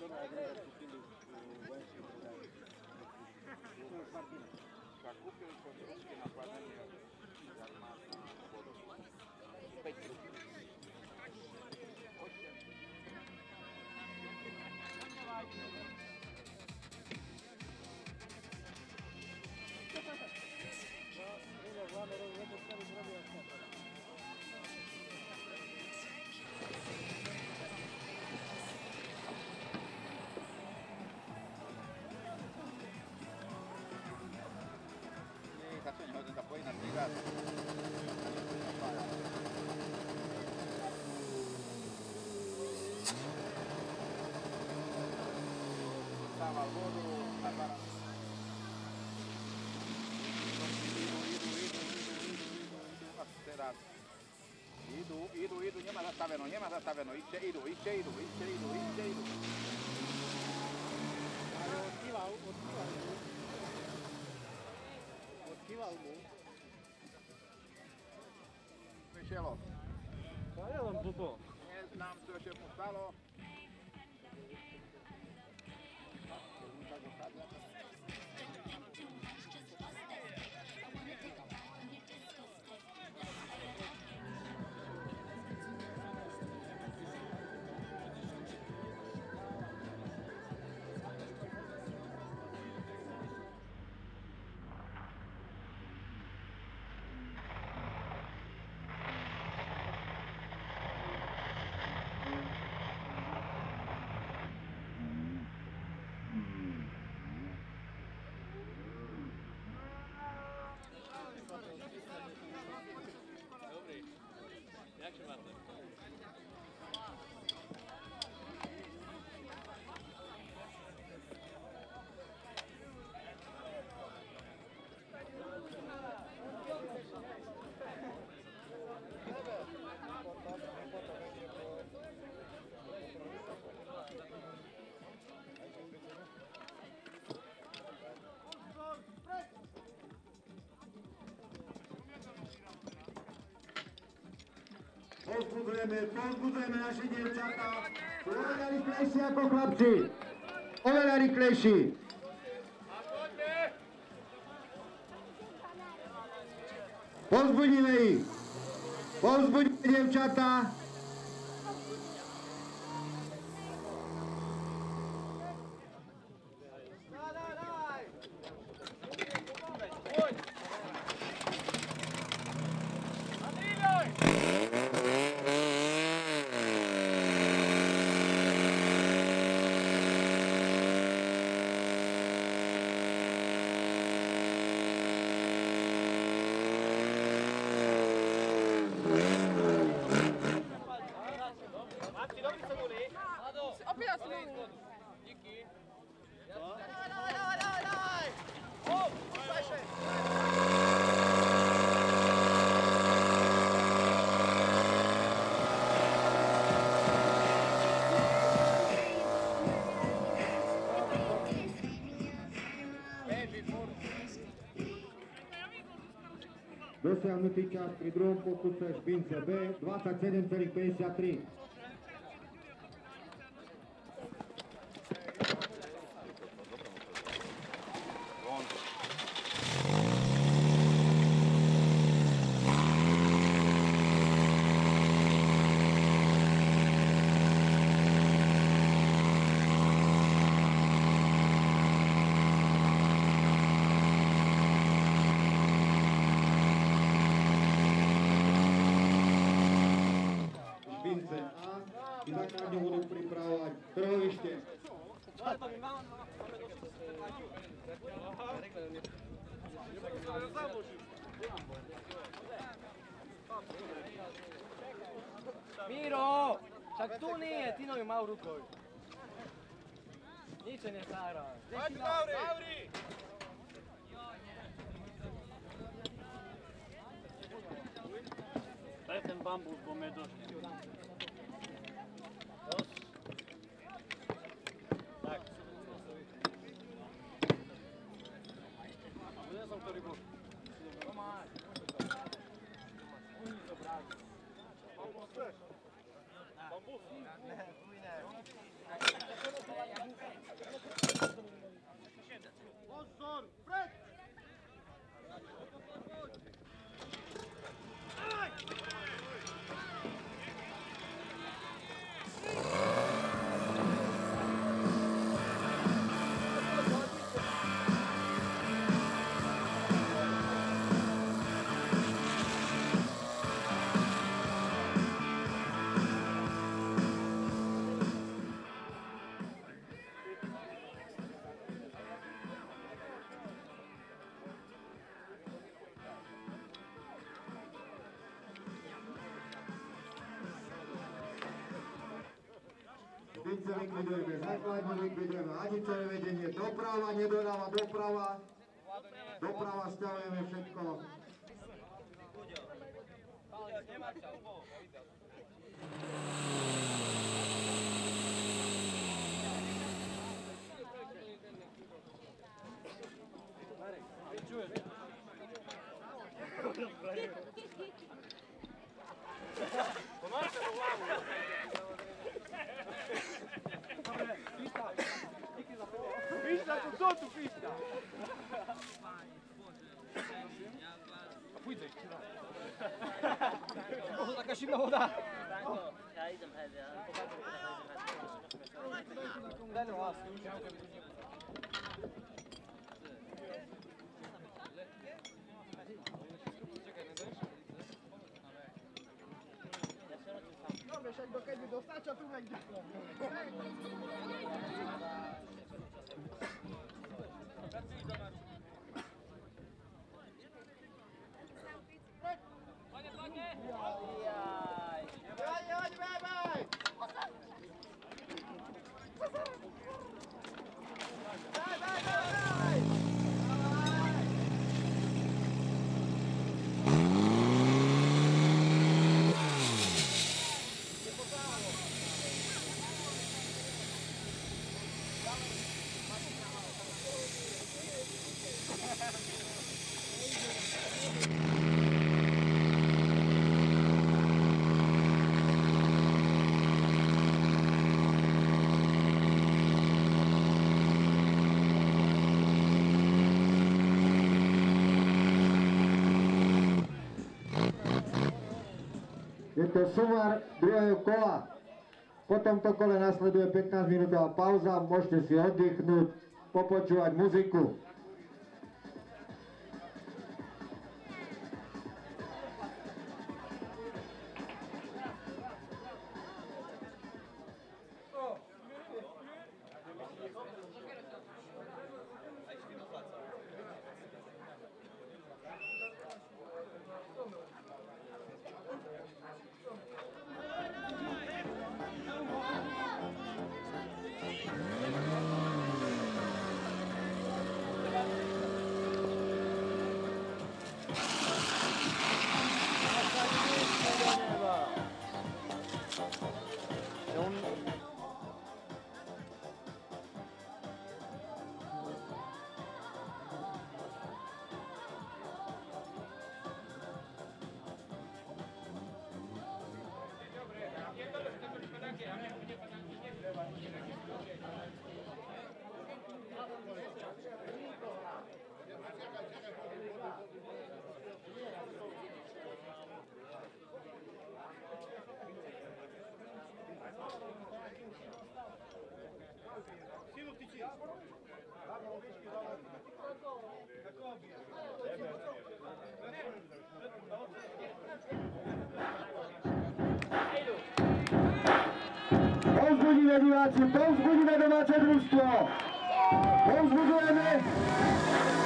Sakupili konstrukcije napadanje armata vodovoda. 5 ruku. Cazzo, ne ho da poi navigato. Stava al volo a barra. Idu, nie ma zastawieno, idźcie, idu. Ale odkýval mu. Vyšelo. To je len blbo. Neznám, čo ešte mu stalo. Dobrý. Jak się máte? Povzbudzujeme naše dievčatá, sú oveľa rýchlejší ako chlapci. Oveľa rýchlejší. Povzbudíme ich. Povzbudíme dievčatá. Opět si mluví. Díky. Daj! Hop! Zajše! Dosiahnutý čas pri druhom pokuse Špince B 27,53. Špince A i základňu budú pripravovať trhovište. Miro! Však tu nije, Tino je mal rukoj. Nič se ne stara. Hajde, Mauri! Daj ten bambus, bo me došli. Tak. A bude som ktorý bol? Tomáš. Uj, to brát. Bambus chceš? Bambus? Ne, uj ne. Hlavice likvidujeme, základňu likvidujeme, Aničové vedenie, doprava, nedodáva, doprava stiahujeme všetko. Pista tu sotto, pista! Pójdę, taka zimna woda! Ja idem hajde, ale pokażę Daj no vas. Dobre, však dokedy dostať, a tu nejde. Je to sumár druhého kola. Po tomto kole nasleduje 15-minútová pauza, môžete si oddychnúť, popočúvať muziku. Povzbudíme diváci, povzbudíme domáce družstvo, povzbudujeme